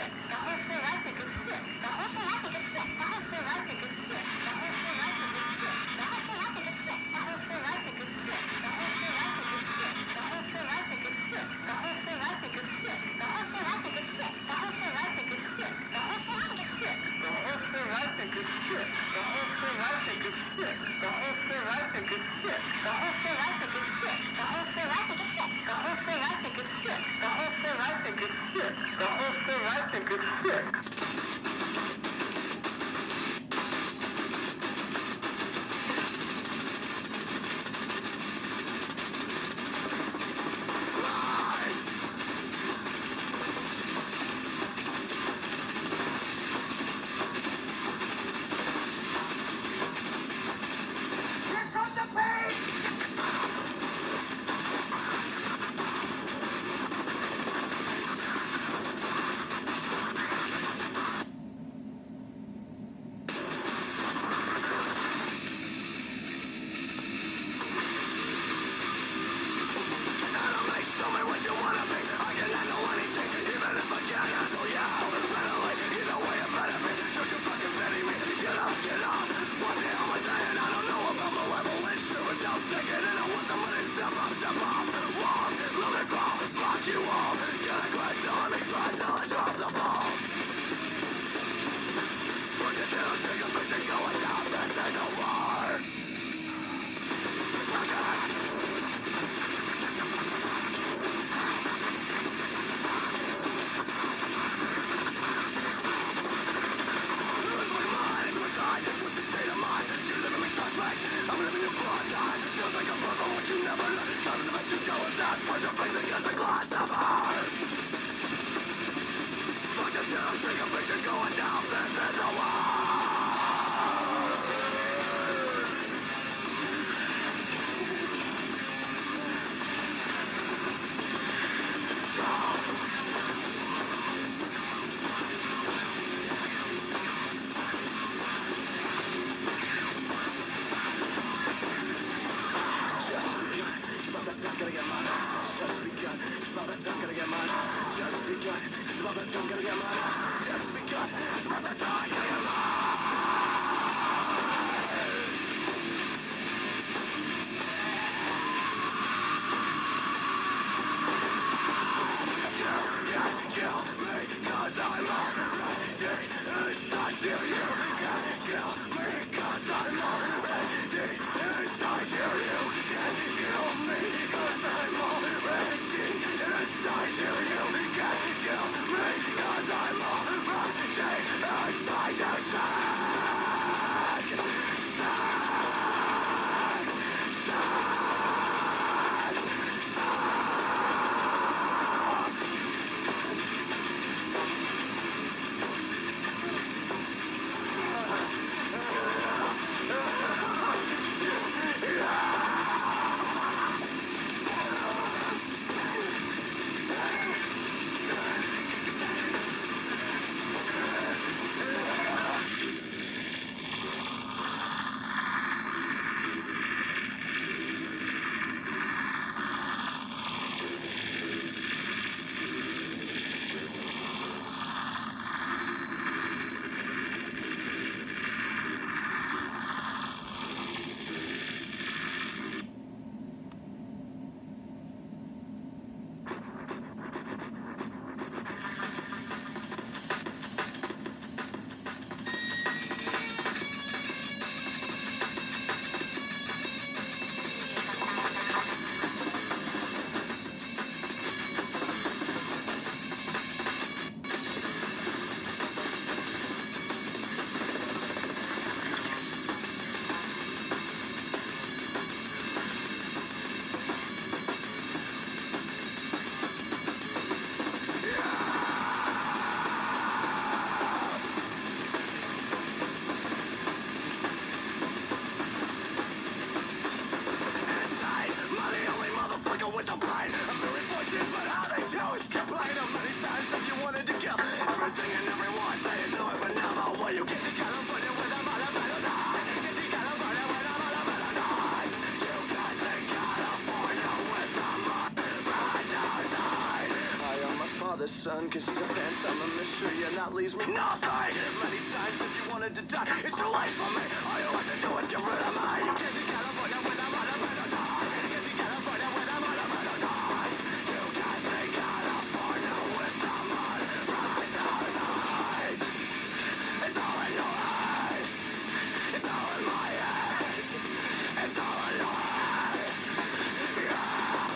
Inside you, you can't kill me, 'cause I'm the sun, cause he's a phantom, a mystery, and that leaves me nothing. Many times if you wanted to die, it's too late for me. All you have to do is get rid of me. You get to California with a mother die. Get to California with a mother die. You can't see California with the mother's eyes. It's all in your head. It's all in my head. It's all in your head. Yeah.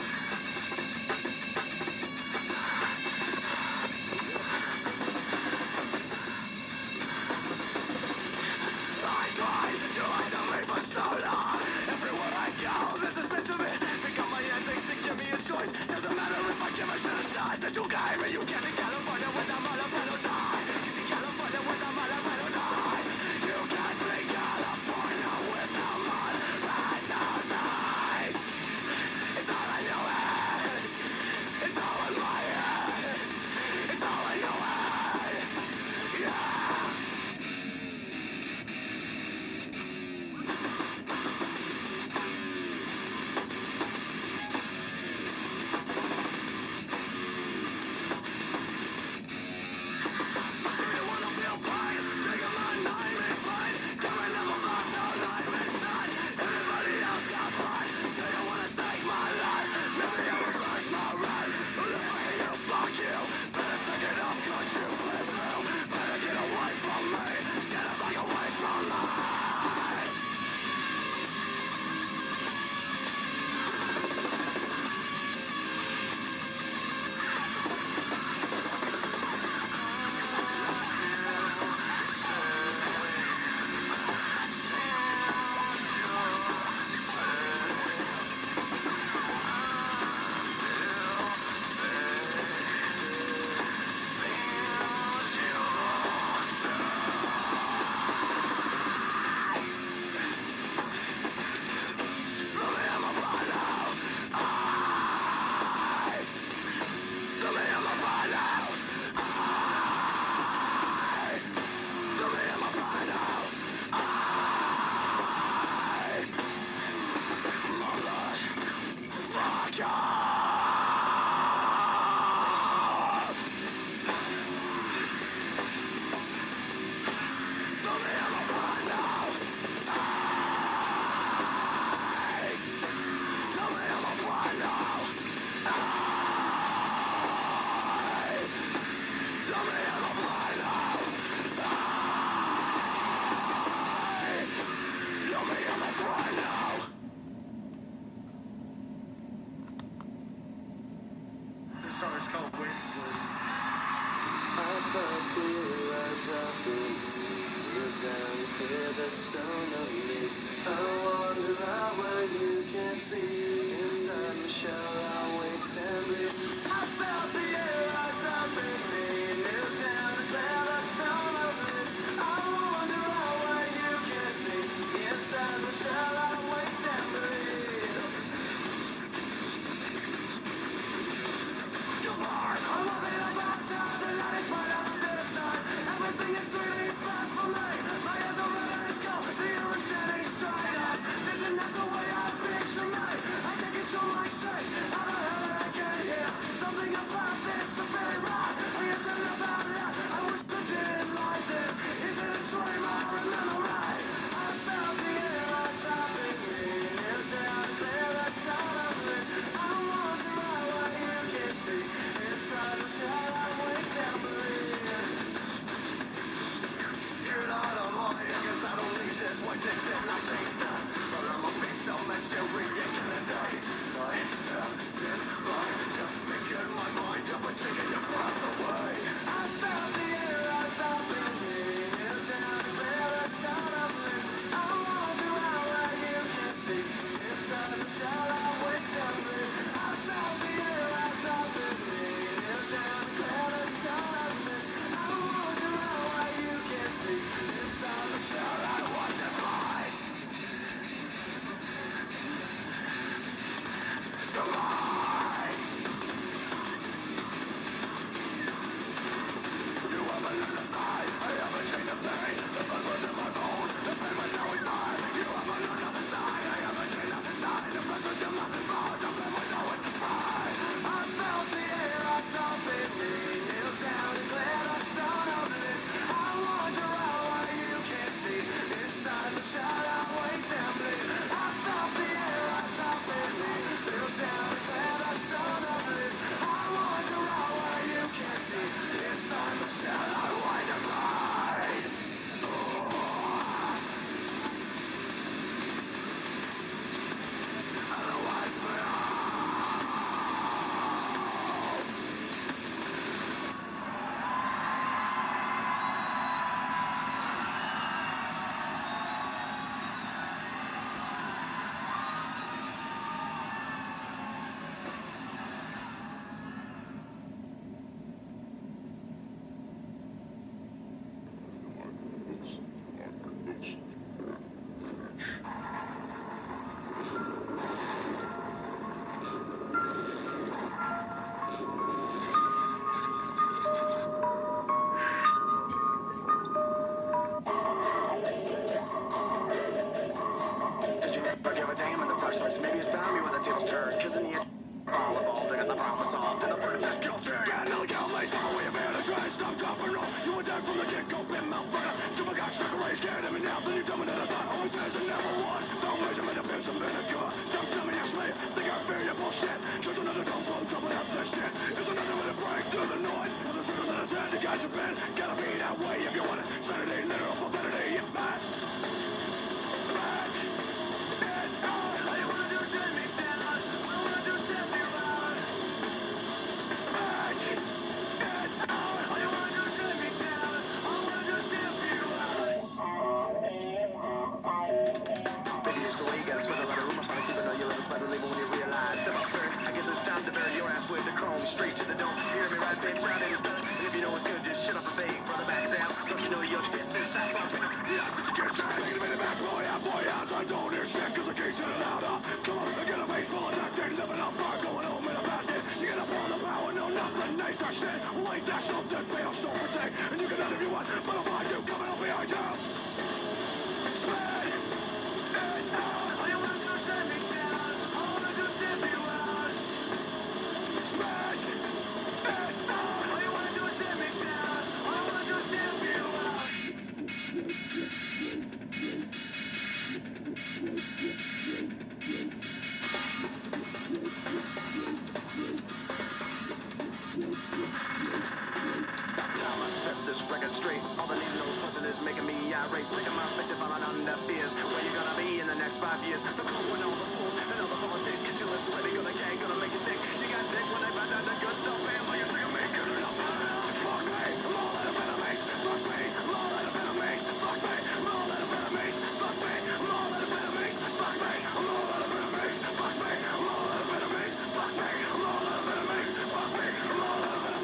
I tried to hide from me for so long. Everywhere I go, there's a sense of it. Pick up my antics and give me a choice. Doesn't matter if I give a shit a shot. That you gave me, you get to California with a motherfucker's eyes. Get to California with a motherfucker's eyes. You can't see California with a motherfucker's eyes. It's all in your head. It's all in my head. It's all in your head. Yeah. Everything is really fast for me. My eyes are ready to go. The air is standing straight up. guess maybe it's time you when the tables turn. Cause in the end, all evolved, they got the problem solved. And the purpose is guilty. Yeah, no, get late. We have had a try, stop, drop, and roll. You attack from the get-go, been mouth burner. To my God, stuck a race, can't even now. Then you dumb it in a thought, always says it never was. Don't measurement, a piss, a vinegar. Don't tell me you're slave, think I fear your bullshit. Just another dumb bum, jumping out this shit. It's another way to break through the noise. Of the circle that has had to guide your pen. Gotta be that way if you want it. Saturday, literal profanity, it's bad. Bad. All you wanna do is shut me down. All you wanna do is step me around. Smash it out. All you wanna do is shut me down. All I wanna do is step you out. Baby, it's the way you gotta spend a lot of room. I'm trying to keep it on your lips, but to leave it when you realize. Step up third. I guess it's time to bury your ass with the chrome straight to the dome. You hear me right, babe? Shout it is done. And if you know it's good, just shut up and fake. Brother, back down. Don't you know you're dead since I fucked with you? Yeah, but you can't say. Take it a minute back, boy out. I don't hear shit, cause I can't shut it out. Come on, I get a face full of that thing, living up, bar going home in a basket. You get up on the power, no, nothing nice to shit. Well, ain't that something, fail, don't protect. And you can have if you want, but I'll find you coming up behind you. Spin it out. All you wanna do is shut me down. All I wanna do is step you out. Spin it out. All you wanna do is shut me down. All I wanna do is step you out. Set this record straight. All the needle-nose punching is making me irate. Sick of my bitch falling on their fears. Where you gonna be in the next 5 years? The cool and all the fool and all the politics. Get your lips ready, gonna gang, gonna make you sick. You got dick when they find out the good stuff. Man, while you're sick of me, good enough. Fuck me, I'm all out of enemies. Fuck me, I'm all out of enemies. Fuck me, I'm all out of enemies. Fuck me, I'm all out of enemies. Fuck me, I'm all out of enemies. Fuck me, I'm all out of enemies. Fuck me, I'm all out of enemies. Fuck me, I'm all out of enemies.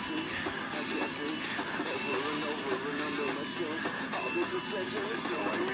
Attention is doing me.